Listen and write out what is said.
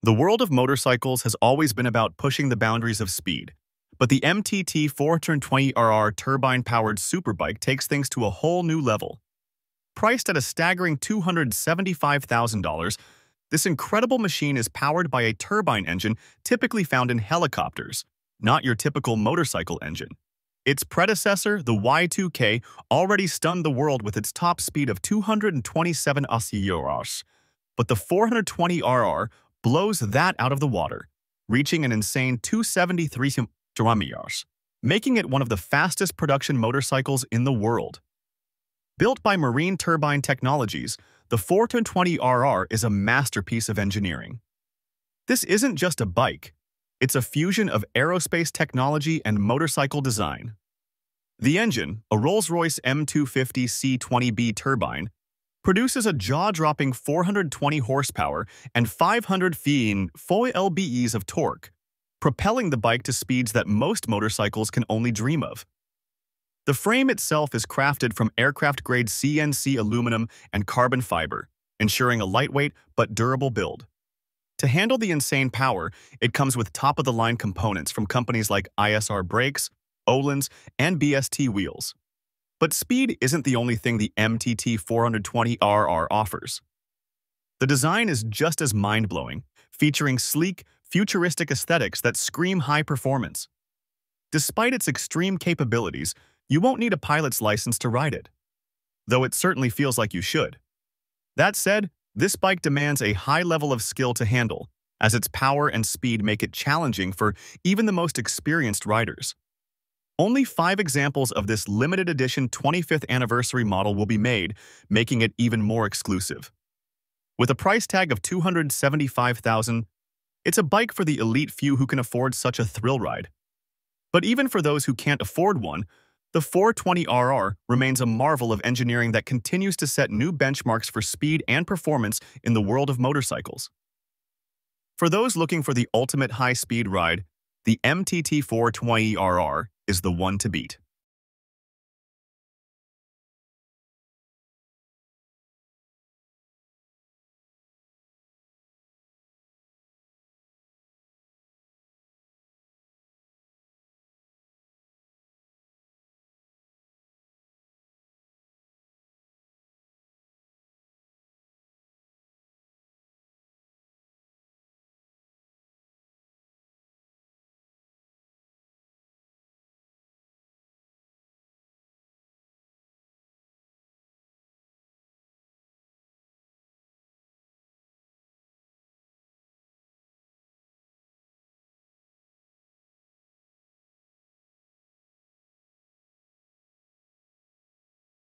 The world of motorcycles has always been about pushing the boundaries of speed, but the MTT 420RR Turbine-Powered Superbike takes things to a whole new level. Priced at a staggering $275,000, this incredible machine is powered by a turbine engine typically found in helicopters, not your typical motorcycle engine. Its predecessor, the Y2K, already stunned the world with its top speed of 227 km/h, but the 420RR blows that out of the water, reaching an insane 273 km/h, making it one of the fastest production motorcycles in the world. Built by Marine Turbine Technologies, the 420RR is a masterpiece of engineering. This isn't just a bike, it's a fusion of aerospace technology and motorcycle design. The engine, a Rolls-Royce M250-C20B turbine, produces a jaw-dropping 420 horsepower and 500 ft-lbs of torque, propelling the bike to speeds that most motorcycles can only dream of. The frame itself is crafted from aircraft-grade CNC aluminum and carbon fiber, ensuring a lightweight but durable build. To handle the insane power, it comes with top-of-the-line components from companies like ISR Brakes, Ohlins, and BST Wheels. But speed isn't the only thing the MTT 420RR offers. The design is just as mind-blowing, featuring sleek, futuristic aesthetics that scream high performance. Despite its extreme capabilities, you won't need a pilot's license to ride it, though it certainly feels like you should. That said, this bike demands a high level of skill to handle, as its power and speed make it challenging for even the most experienced riders. Only 5 examples of this limited edition 25th anniversary model will be made, making it even more exclusive. With a price tag of $275,000, it's a bike for the elite few who can afford such a thrill ride. But even for those who can't afford one, the 420RR remains a marvel of engineering that continues to set new benchmarks for speed and performance in the world of motorcycles. For those looking for the ultimate high-speed ride, the MTT 420RR is the one to beat.